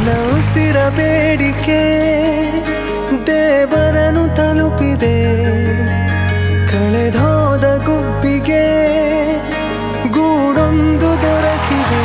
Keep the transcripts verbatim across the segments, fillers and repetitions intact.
ನನ್ನ ಉಸಿರ ಬೇಡಿಕೆ ದೇವರನು ತಲುಪಿದೆ ಕಳೆದೋದ ಗುಬ್ಬಿಗೆ ಗೂಡೊಂದು ದೊರಕಿದೆ.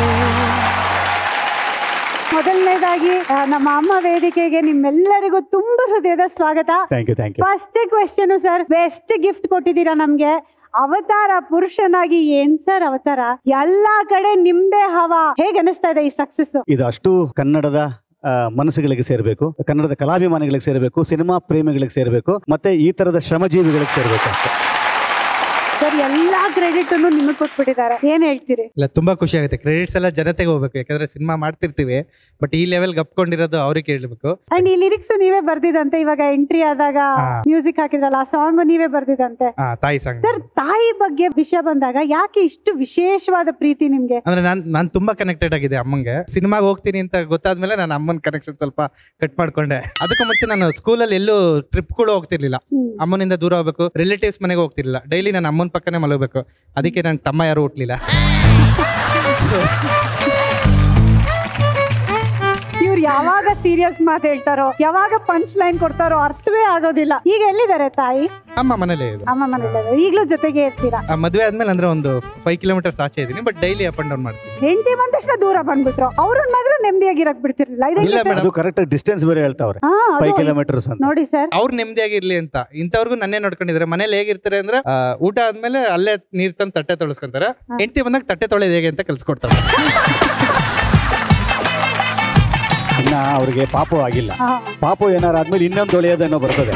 ಮೊದಲನೇದಾಗಿ ನಮ್ಮ ಅಮ್ಮ ವೇದಿಕೆಗೆ ನಿಮ್ಮೆಲ್ಲರಿಗೂ ತುಂಬಾ ಹೃದಯದ ಸ್ವಾಗತ. First question sir, best gift ಕೊಟ್ಟಿದ್ದೀರಾ ನಮ್ಗೆ. ಅವತಾರ ಪುರುಷನಾಗಿ ಏನ್ ಸರ್ ಅವತಾರ, ಎಲ್ಲಾ ಕಡೆ ನಿಮ್ದೇ ಹವಾ. ಹೇಗೆ ಅನಿಸ್ತಾ ಇದೆ ಈ ಸಕ್ಸಸ್? ಇದು ಅಷ್ಟು ಕನ್ನಡದ ಮನಸ್ಸುಗಳಿಗೆ ಸೇರಬೇಕು, ಕನ್ನಡದ ಕಲಾಭಿಮಾನಿಗಳಿಗೆ ಸೇರಬೇಕು, ಸಿನಿಮಾ ಪ್ರೇಮಿಗಳಿಗೆ ಸೇರಬೇಕು, ಮತ್ತೆ ಈ ತರದ ಶ್ರಮಜೀವಿಗಳಿಗೆ ಸೇರಬೇಕು ಅಷ್ಟೇ. ಸರ್ ಎಲ್ಲಾ ಕ್ರೆಡಿಟ್ ನಿಮಗೆ ಕೊಟ್ಬಿಟ್ಟಿದ್ದಾರೆ, ಏನ್ ಹೇಳ್ತೀರಿ? ಇಲ್ಲ, ತುಂಬಾ ಖುಷಿ ಆಗುತ್ತೆ. ಕ್ರೆಡಿಟ್ಸ್ ಎಲ್ಲ ಜನತೆಗೆ ಹೋಗ್ಬೇಕು, ಯಾಕಂದ್ರೆ ಸಿನಿಮಾ ಮಾಡ್ತಿರ್ತೀವಿ, ಬಟ್ ಈ ಲೆವೆಲ್ ಗಪ್ಕೊಂಡಿರೋದು ಅವ್ರಿಗೆ ಕೇಳಬೇಕು. ಅಂಡ್ ಈ ಲಿರಿಕ್ಸ್ ನೀವೇ ಬರ್ದಿದಂತೆ, ಇವಾಗ ಎಂಟ್ರಿ ಆದಾಗ ಮ್ಯೂಸಿಕ್ ಹಾಕಿದ್ರಲ್ಲ ಆ ಸಾಂಗ್ ನೀವೇ ಬರ್ದಿದಂತೆ. ತಾಯಿ ಸಾಂಗ್. ಸರ್ ತಾಯಿ ಬಗ್ಗೆ ವಿಷಯ ಬಂದಾಗ ಯಾಕೆ ಇಷ್ಟು ವಿಶೇಷವಾದ ಪ್ರೀತಿ ನಿಮ್ಗೆ? ಅಂದ್ರೆ ನಾನ್ ನಾನ್ ತುಂಬಾ ಕನೆಕ್ಟೆಡ್ ಆಗಿದೆ ಅಮ್ಮಂಗೆ. ಸಿನಿಮಾಗೆ ಹೋಗ್ತೀನಿ ಅಂತ ಗೊತ್ತಾದ್ಮೇಲೆ ನಾನು ಅಮ್ಮನ ಕನೆಕ್ಷನ್ ಸ್ವಲ್ಪ ಕಟ್ ಮಾಡ್ಕೊಂಡೆ. ಅದಕ್ಕೂ ಮುಂಚೆ ನಾನು ಸ್ಕೂಲಲ್ಲಿ ಎಲ್ಲೂ ಟ್ರಿಪ್ಗಳು ಹೋಗ್ತಿರ್ಲಿಲ್ಲ, ಅಮ್ಮನಿಂದ ದೂರ ಹೋಗ್ಬೇಕು, ರಿಲೇಟಿವ್ಸ್ ಮನೆಗೆ ಹೋಗ್ತಿರ್ಲಿಲ್ಲ. ಡೈಲಿ ನಾನು ಅಮ್ಮನ ಪಕ್ಕನೆ ಮಲಗಬೇಕು. ಅದಕ್ಕೆ ನನ್ನ ತಮ್ಮ ಯಾರು ಹುಟ್ಲಿಲ್ಲ. ಇವ್ರು ಯಾವಾಗ ಸೀರಿಯಸ್ ಮಾತು ಹೇಳ್ತಾರೋ, ಯಾವಾಗ ಪಂಚ್ ಲೈನ್ ಕೊಡ್ತಾರೋ ಅರ್ಥವೇ ಆಗೋದಿಲ್ಲ. ಈಗ ಎಲ್ಲಿದ್ದಾರೆ ತಾಯಿ? ಅಮ್ಮ ಮನೇಲೆ. ಅಮ್ಮ ಮನೇಲಿ ಈಗಲೂ ಜೊತೆಗೆ ಇರ್ತೀರಾ? ಮದುವೆ ಆದ್ಮೇಲೆ ಅಂದ್ರೆ ಒಂದು ಫೈವ್ ಕಿಲೋಮೀಟರ್ಸ್ ಆಚೆ ಇದೀನಿ, but daily up and down ಮಾಡ್ತೀನಿ. ಹೆಂಡತಿ ಬಂದಷ್ಟು ದೂರ ಬಂದ್ಬಿಟ್ರು, ಅವ್ರನ್ನ ಮಾತ್ರ ನೆಮ್ಮದಿಯಾಗಿರಕ್ ಬಿಡ್ತಿರ್ಲಿಲ್ಲ. ಇಲ್ಲ ಮೇಡಮ್, ಕರೆಕ್ಟ್ ಡಿಸ್ಟೆನ್ಸ್ ಬೇರೆ ಹೇಳ್ತಾವ್ರೆ, ಫೈವ್ ಕಿಲೋಮೀಟರ್ಸ್ ಅಂತ. ನೋಡಿ ಸರ್, ಅವ್ರು ನೆಮ್ಮದಿಯಾಗಿರ್ಲಿ ಅಂತ ಇಂಥವ್ರಿಗೂ ನನ್ನೇ ನೋಡ್ಕೊಂಡಿದ್ದಾರೆ. ಮನೇಲಿ ಹೇಗಿರ್ತಾರೆ ಅಂದ್ರೆ ಊಟ ಆದ್ಮೇಲೆ ಅಲ್ಲೇ ನೀರ್ ತಂದು ತಟ್ಟೆ ತೊಳಸ್ಕೊಂತಾರೆ, ಹೆಂಡತಿ ಬಂದಾಗ ತಟ್ಟೆ ತೊಳೆದು ಹೇಗೆ ಅಂತ ಕಲ್ಸ್ಕೊಡ್ತಾರೆ. ಇನ್ನ ಅವ್ರಿಗೆ ಪಾಪು ಆಗಿಲ್ಲ, ಪಾಪು ಏನಾರು ಆದ್ಮೇಲೆ ಇನ್ನೊಂದು ತೊಳೆಯೋದೇನೋ ಬರ್ತದೆ.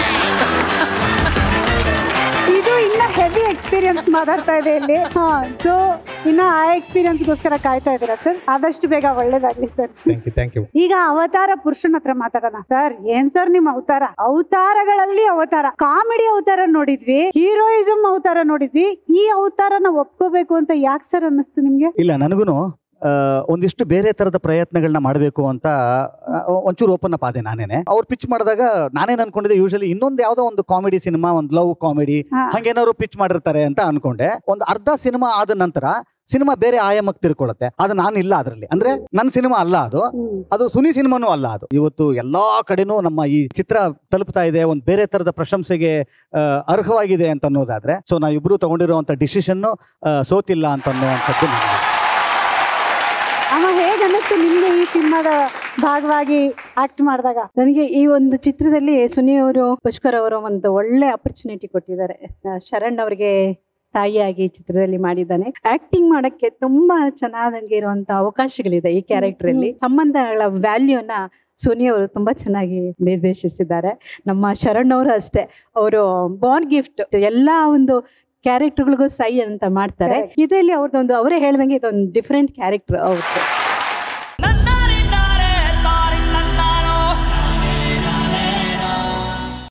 ಇದು ಇನ್ನ ಹೆವಿ ಎಕ್ಸ್ಪೀರಿಯನ್ಸ್ ಮಾತಾಡ್ತಾ ಇದೆ ಇಲ್ಲಿ. ಹಾ, ಸೊ ಇನ್ನ ಆ ಎಕ್ಸ್ಪೀರಿಯನ್ಸ್ ಗೋಸ್ಕರ ಕಾಯ್ತಾ ಇದ್ದೀರಾ ಸರ್? ಆದಷ್ಟು ಬೇಗ ಒಳ್ಳೇದಾಗ್ಲಿ ಸರ್. Thank you. ಈಗ ಅವತಾರ ಪುರುಷನ ಹತ್ರ ಮಾತಾಡೋಣ ಸರ್. ಏನ್ ಸರ್ ನಿಮ್ ಅವತಾರ? ಅವತಾರಗಳಲ್ಲಿ ಅವತಾರ, ಕಾಮಿಡಿ ಅವತಾರ ನೋಡಿದ್ವಿ, ಹೀರೋಯಿಸಮ್ ಅವತಾರ ನೋಡಿದ್ವಿ, ಈ ಅವತಾರನ ಒಪ್ಕೋಬೇಕು ಅಂತ ಯಾಕೆ ಸರ್ ಅನ್ನಿಸ್ತು ನಿಮ್ಗೆ? ಇಲ್ಲ, ನನಗೂನು ಒಂದಿಷ್ಟು ಬೇರೆ ತರದ ಪ್ರಯತ್ನಗಳನ್ನ ಮಾಡಬೇಕು ಅಂತ ಒಂಚೂರು ಓಪನ್ ಅಪ್ ಆದೆ ನಾನೇನೆ. ಅವ್ರು ಪಿಚ್ ಮಾಡಿದಾಗ ನಾನೇನ್ ಅನ್ಕೊಂಡಿದ್ದೆ, ಯೂಶಲಿ ಇನ್ನೊಂದು ಯಾವ್ದೋ ಒಂದು ಕಾಮಿಡಿ ಸಿನಿಮಾ, ಒಂದು ಲವ್ ಕಾಮಿಡಿ ಹಂಗೇನಾದ್ರು ಪಿಚ್ ಮಾಡಿರ್ತಾರೆ ಅಂತ ಅನ್ಕೊಂಡೆ. ಒಂದು ಅರ್ಧ ಸಿನಿಮಾ ಆದ ನಂತರ ಸಿನಿಮಾ ಬೇರೆ ಆಯಾಮಕ್ಕೆ ತಿರ್ಕೊಳ್ಳುತ್ತೆ. ಅದು ನಾನು ಇಲ್ಲ ಅದ್ರಲ್ಲಿ, ಅಂದ್ರೆ ನನ್ನ ಸಿನಿಮಾ ಅಲ್ಲ ಅದು, ಅದು ಸುನಿ ಸಿನಿಮಾನೂ ಅಲ್ಲ ಅದು. ಇವತ್ತು ಎಲ್ಲಾ ಕಡೆನೂ ನಮ್ಮ ಈ ಚಿತ್ರ ತಲುಪ್ತಾ ಇದೆ, ಒಂದು ಬೇರೆ ತರದ ಪ್ರಶಂಸೆಗೆ ಅರ್ಹವಾಗಿದೆ ಅಂತ ಅನ್ನೋದಾದ್ರೆ, ಸೊ ನಾವಿಬ್ರು ತಗೊಂಡಿರುವಂತ ಡಿಸಿಷನ್ ಸೋತಿಲ್ಲ ಅಂತ ಅನ್ನುವಂಥದ್ದು. ಅಮ್ಮ, ಹೇಗೆ ಅನ್ನಿಸ್ತು ನಿಮ್ಗೆ ಈ ಸಿನಿಮಾದ ಭಾಗವಾಗಿ ಆಕ್ಟ್ ಮಾಡಿದಾಗ? ನನಗೆ ಈ ಒಂದು ಚಿತ್ರದಲ್ಲಿ ಸುನಿ ಅವರು, ಪುಷ್ಕರ್ ಅವರು ಒಂದು ಒಳ್ಳೆ ಅಪರ್ಚುನಿಟಿ ಕೊಟ್ಟಿದ್ದಾರೆ. ಶರಣ್ ಅವ್ರಿಗೆ ತಾಯಿಯಾಗಿ ಚಿತ್ರದಲ್ಲಿ ಮಾಡಿದ್ದಾನೆ. ಆಕ್ಟಿಂಗ್ ಮಾಡಕ್ಕೆ ತುಂಬಾ ಚೆನ್ನಾಗಿರುವಂತ ಅವಕಾಶಗಳಿದೆ ಈ ಕ್ಯಾರೆಕ್ಟರ್ ಅಲ್ಲಿ. ಸಂಬಂಧಗಳ ವ್ಯಾಲ್ಯೂನ ಸುನಿ ಅವರು ತುಂಬಾ ಚೆನ್ನಾಗಿ ನಿರ್ದೇಶಿಸಿದ್ದಾರೆ. ನಮ್ಮ ಶರಣ್ ಅವರು ಅಷ್ಟೇ, ಅವರು ಬಾರ್ನ್ ಗಿಫ್ಟ್ ಎಲ್ಲಾ ಒಂದು ಕ್ಯಾರೆಕ್ಟರ್ಗಳಿಗೂ ಸೈ ಅಂತ ಮಾಡ್ತಾರೆ. ಇದರಲ್ಲಿ ಅವ್ರದ್ದೊಂದು, ಅವರೇ ಹೇಳ್ದಂಗೆ ಇದೊಂದು ಡಿಫ್ರೆಂಟ್ ಕ್ಯಾರೆಕ್ಟರ್ ಅವ್ರದ್ದು.